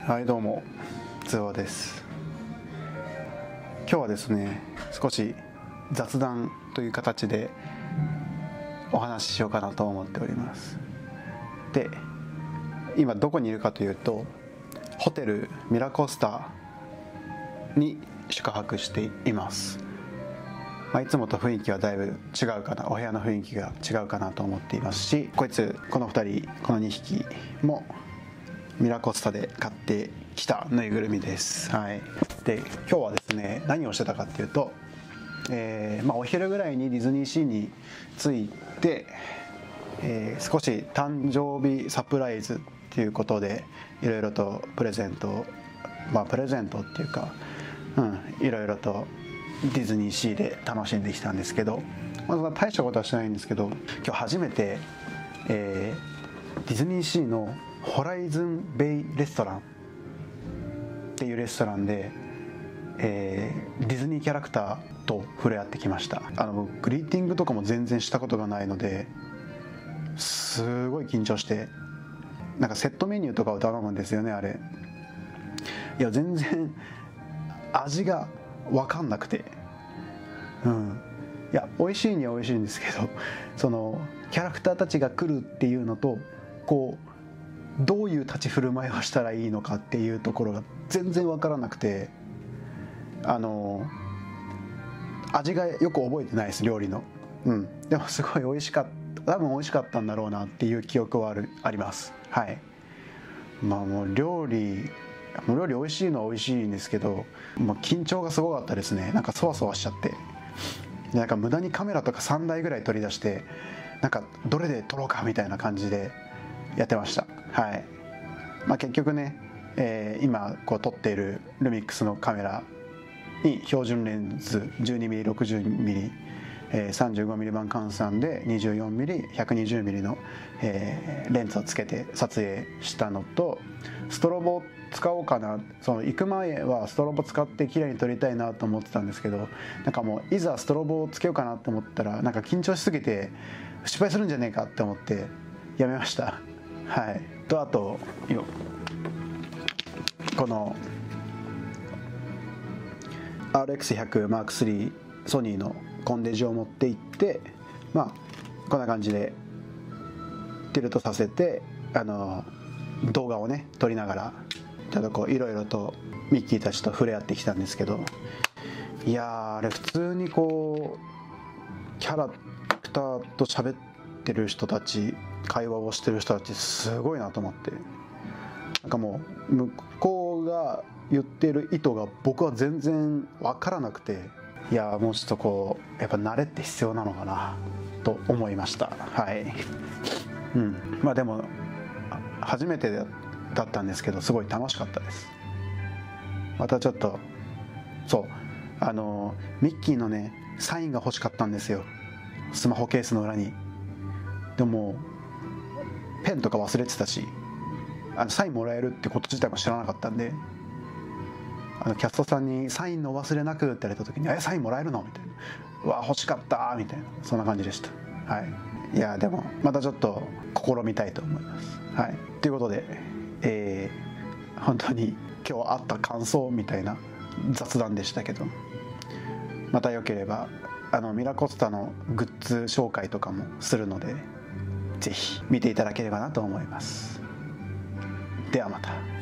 はいどうも、ズオです。今日はですね、少し雑談という形でお話ししようかなと思っております。で、今どこにいるかというと、ホテルミラコスタに宿泊しています。いつもと雰囲気はだいぶ違うかな、お部屋の雰囲気が違うかなと思っていますし、この2人、この2匹もミラコスタで買ってきたぬいぐるみです。はい。で、今日はですね、何をしてたかっていうと、お昼ぐらいにディズニーシーに着いて、少し誕生日サプライズっていうことでいろいろとプレゼントっていうか、いろいろとディズニーシーで楽しんできたんですけど、大したことはしないんですけど、今日初めて、ディズニーシーのホライズンベイレストランっていうレストランで、ディズニーキャラクターと触れ合ってきました。グリーティングとかも全然したことがないのですごい緊張して、なんかセットメニューとかを頼むんですよね。あれいや全然味が分かんなくて、いや美味しいには美味しいんですけど、そのキャラクターたちが来るっていうのと、こうどういう立ち振る舞いをしたらいいのかっていうところが全然分からなくて、味がよく覚えてないです、料理の。でもすごい美味しかった、多分美味しかったんだろうなっていう記憶はあります。はい。もう料理美味しいのは美味しいんですけど、もう緊張がすごかったですね。なんかそわそわしちゃって、なんか無駄にカメラとか3台ぐらい取り出して、なんかどれで撮ろうかみたいな感じでやってました。はい。結局ね、今こう撮っているルミックスのカメラに標準レンズ 12mm、60mm、35mm 版換算で 24mm、120mm の、レンズをつけて撮影したのと、ストロボ使おうかな、その行く前はストロボ使って綺麗に撮りたいなと思ってたんですけど、なんかもういざストロボをつけようかなと思ったら、なんか緊張しすぎて失敗するんじゃねえかって思ってやめました。はい。とあとこの RX100M3 ソニーのコンデジを持っていって、こんな感じでティルトさせて、動画をね撮りながらちょっとこういろいろとミッキーたちと触れ合ってきたんですけど、いやー、あれ普通にこうキャラクターと喋ってる人たち、会話をしてる人たちすごいなと思って、なんかもう向こうが言ってる意図が僕は全然分からなくて、いやもうちょっとこうやっぱ慣れって必要なのかなと思いました。はい。でも初めてだったんですけど、すごい楽しかったです。またちょっとミッキーのねサインが欲しかったんですよ、スマホケースの裏に。でもペンとか忘れてたし、サインもらえるってこと自体も知らなかったんで、キャストさんにサインの忘れなくって言われた時に「サインもらえるの?」みたいな「うわ欲しかった」みたいな、そんな感じでした。はい。いやでもまたちょっと試みたいと思います。はい。ということで、本当に今日あった感想みたいな雑談でしたけど、またよければミラコスタのグッズ紹介とかもするので、ぜひ見ていただければなと思います。ではまた。